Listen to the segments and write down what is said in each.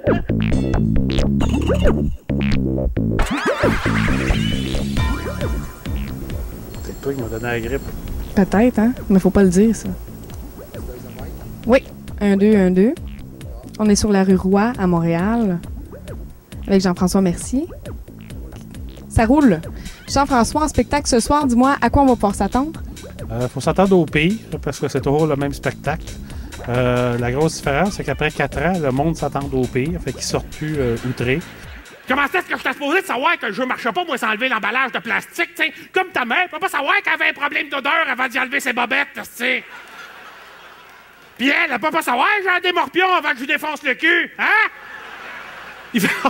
C'est toi qui m'as donné la grippe. Peut-être, hein? Mais faut pas le dire, ça. Oui. 1, 2, 1, 2. On est sur la rue Roy, à Montréal, avec Jean-François Mercier. Ça roule. Jean-François, en spectacle ce soir, dis-moi, à quoi on va pouvoir s'attendre? Faut s'attendre au pire, parce que c'est toujours le même spectacle. La grosse différence, c'est qu'après 4 ans, le monde s'attend au pire, fait qu'ils sortent plus outrés. Comment est-ce que je t'ai supposé de savoir que le jeu marchait pas, moi, sans enlever l'emballage de plastique, tu sais? Comme ta mère, tu peux pas savoir qu'elle avait un problème d'odeur avant d'y enlever ses bobettes, tu sais? Puis elle peut pas savoir que j'ai des morpions avant que je lui défonce le cul, hein? Il fait...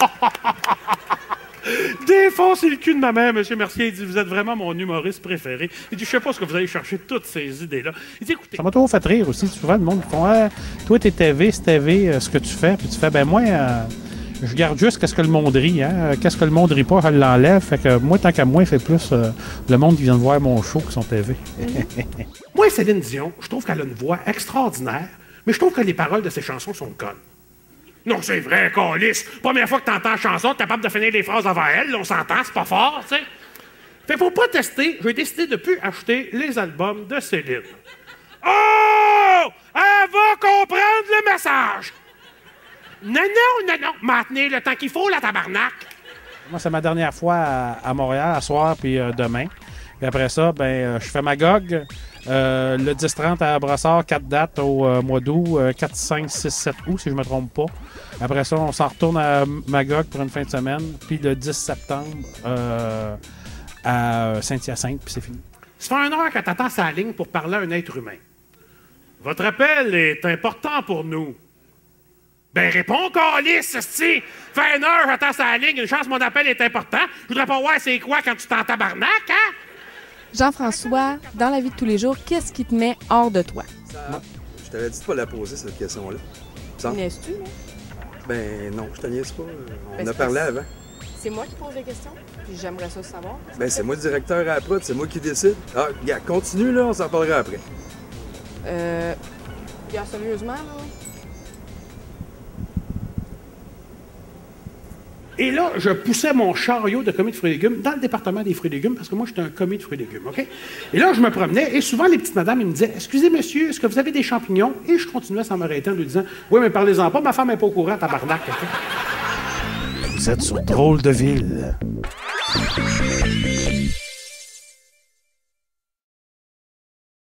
Défoncez le cul de ma mère, M. Mercier. Il dit, vous êtes vraiment mon humoriste préféré. Il dit, je sais pas ce que vous allez chercher toutes ces idées-là. Il dit, écoutez... Ça m'a toujours fait rire aussi. Souvent, le monde font toi, t'es TV, c'est TV, ce que tu fais. Puis tu fais, ben moi, je garde juste qu'est-ce que le monde rit. Hein? Qu'est-ce que le monde rit pas, je l'enlève. Fait que moi, tant qu'à moi, c'est plus le monde qui vient de voir mon show qui sont TV. Moi, Céline Dion, je trouve qu'elle a une voix extraordinaire, mais je trouve que les paroles de ses chansons sont connes. Non, c'est vrai, câlisse. Première fois que t'entends la chanson, t'es capable de finir les phrases avant elle. Là, on s'entend, c'est pas fort, tu sais. Fait pour protester, j'ai décidé de plus acheter les albums de Céline. Oh! Elle va comprendre le message! Non. Maintenez le temps qu'il faut, la tabarnak. Moi, c'est ma dernière fois à Montréal, à soir, puis demain. Puis après ça, ben, je fais Magog. Le 10-30 à Brossard, 4 dates au mois d'août, 4, 5, 6, 7 août, si je me trompe pas. Après ça, on s'en retourne à Magog pour une fin de semaine. Puis le 10 septembre à Saint-Hyacinthe, puis c'est fini. Ça fait 1 heure que t'attends sa ligne pour parler à un être humain. Votre appel est important pour nous. Ben réponds, câlisse, esti! Fait 1 heure, j'attends sa ligne, une chance mon appel est important. Je voudrais pas voir c'est quoi quand tu t'en tabarnak, hein? Jean-François, dans la vie de tous les jours, qu'est-ce qui te met hors de toi? Je t'avais dit de pas la poser, cette question-là. Niaises-tu, là? Ben non, je te niaise pas. On Ben, a parlé avant. C'est moi qui pose les questions, puis j'aimerais ça savoir. Ben c'est moi le directeur à la prod, c'est moi qui décide. Ah, gars, continue là, on s'en parlera après. Bien sérieusement, là? Et là, je poussais mon chariot de commis de fruits et légumes dans le département des fruits et légumes, parce que moi, j'étais un commis de fruits et légumes, OK? Et là, je me promenais, et souvent, les petites madames, ils me disaient, « Excusez, monsieur, est-ce que vous avez des champignons? » Et je continuais sans m'arrêter en lui disant, « Oui, mais parlez-en pas, ma femme n'est pas au courant, tabarnak. » Vous êtes sur Drôle de Ville.